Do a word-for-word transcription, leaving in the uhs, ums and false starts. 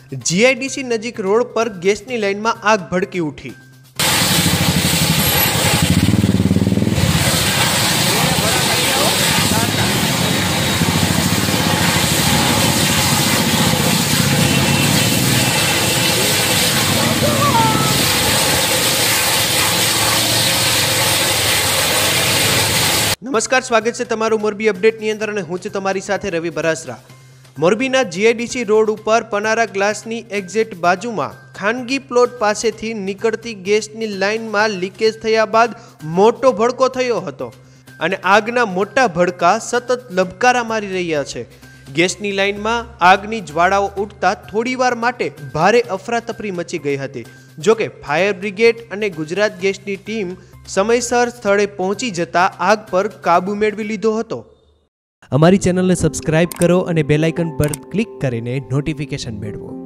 GIDC નજીક road પર ગેસની લાઇનમાં આગ ભડકી ઉઠી। नमस्कार, स्वागत है तमारू मोरबी अपडेट नी अंदर हूँ छुं तमारी साथे रवि बरासरा। मोरबीना जीआईडीसी रोड पर पनारा ग्लासनी एक्ઝેક્ટ बाजुमां खानगी प्लॉट पासेथी निकळती गैसनी लाइनमां लीकेज थया बाद मोटो भड़को थयो हतो अने आगना मोटा भड़का सतत लबकारा मारी रह्या छे। गैसनी लाइनमां आगनी ज्वाळाओ उठता थोड़ीवार माटे भारे अफरातफरी मची गई हती। जो के फायर ब्रिगेड अने गुजरात गैसनी टीम समयसर स्थळे पहोंची जता आग पर काबू मेळवी लीधो हतो। अमारी चेनल ने सब्सक्राइब करो अने बेल आइकन पर क्लिक करीने नोटिफिकेशन मेळवो।